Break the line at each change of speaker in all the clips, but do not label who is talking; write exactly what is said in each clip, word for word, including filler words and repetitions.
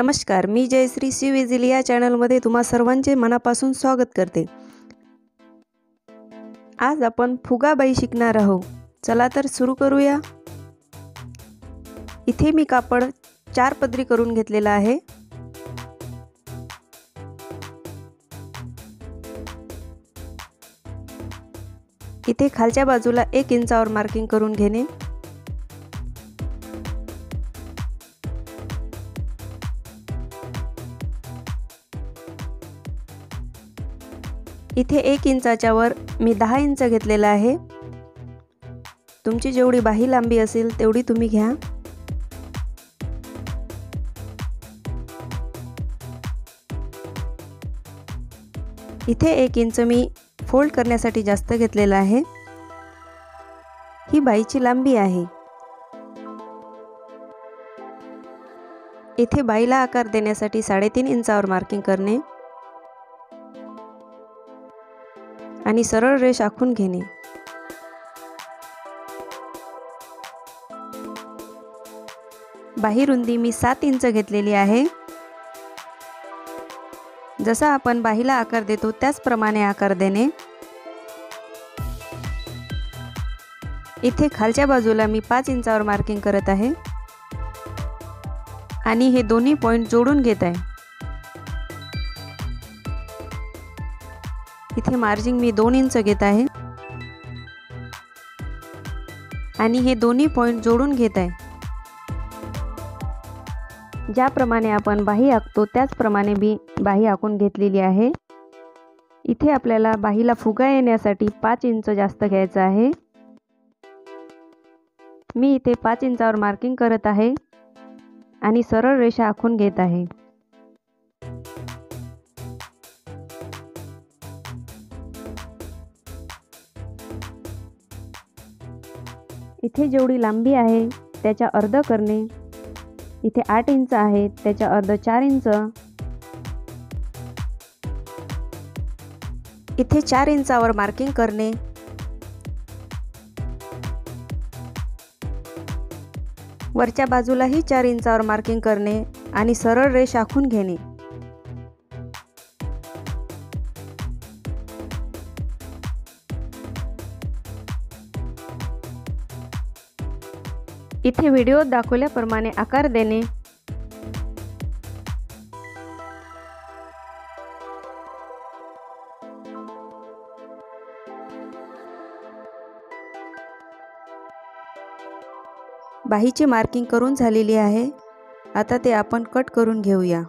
नमस्कार, मी जयश्री शिव इझिली या चॅनलमध्ये तुम्हा सर्वांचे मनापासून स्वागत करते। आज आपण फुगाबाई शिकणार आहोत। चला तर सुरू करूया। इथे मी कापड चार पदरी करून घेतलेला आहे। इथे खालच्या बाजूला एक इंचावर मार्किंग करून घेणे। इथे एक इंचाच्या वर मी दहा इंच घेतलेला आहे। तुमची जेवढी बाही लांबी असेल तेवढी तुम्ही घ्या। इथे एक इंच मी फोल्ड करण्यासाठी जास्त घेतलेला आहे। ही बाईची लांबी आहे। इथे बाईला आकार देण्यासाठी साडेतीन इंचावर मार्किंग करणे आणि सरळ रेष आखून घेणे। बाही रुंदी मी सात इंच घेतलेली आहे। जसा आपण बाहीला आकार देतो त्याचप्रमाणे आकार देणे। इथे खालच्या बाजूला मी पाच इंचावर मार्किंग करत आहे आणि हे दोन्ही पॉइंट जोडून घेत आहे। इथे मार्जिन मी दोन इंच घेत आहे आणि हे दोन्ही पॉइंट जोडून घेत आहे। ज्याप्रमाणे आपण बाही आखतो त्याचप्रमाणे मी बाही आखून घेतलेली आहे। इथे आपल्याला बाहीला फुगा येण्यासाठी पाच इंच जास्त घ्यायचा आहे। मी इथे पाच इंचावर मार्किंग करत आहे आणि सरळ रेषा आखून घेत आहे। इथे जेवढी लांबी आहे त्याच्या अर्ध करणे। इथे आठ इंच आहे त्याच्या अर्ध चार इंच। इथे चार इंचावर मार्किंग करणे। वरच्या बाजूलाही चार इंचावर मार्किंग करणे आणि सरळ रेष आखून घेणे। इथे व्हिडिओत दाखवल्याप्रमाणे आकार देणे। बाहीची मार्किंग करून झालेली आहे। आता ते आपण कट करून घेऊया।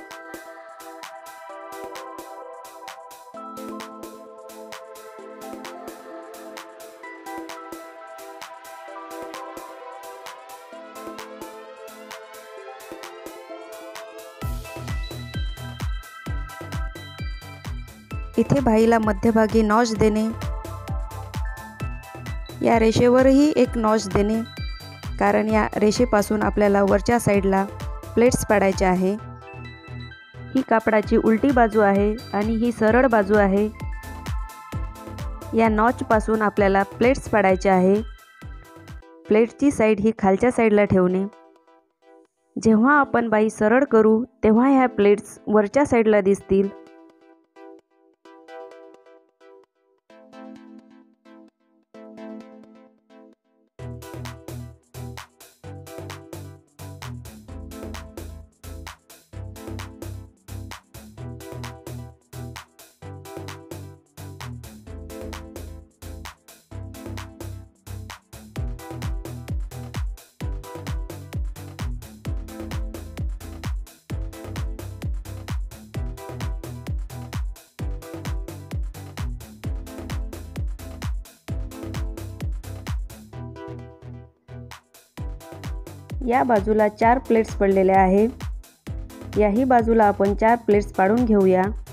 इथे बाहीला मध्यभागी नॉच देणे। या रेषेवरही एक नॉच देणे, कारण या रेषेपासून आपल्याला वरच्या साईडला प्लेट्स पाडायच्या आहे। ही कापडाची उलटी बाजू आहे आणि ही सरळ बाजू आहे। या नॉच पासून आपल्याला प्लेट्स पाडायच्या आहे। प्लेटची साईड ही खालच्या साईडला ठेवणे। जेव्हा आपण बाही सरळ करू तेव्हा ह्या प्लेट्स वरच्या साईडला दिसतील। या बाजूला चार प्लेट्स पडलेल्या आहेत। याही बाजूला आपण चार प्लेट्स पाडून घेऊया।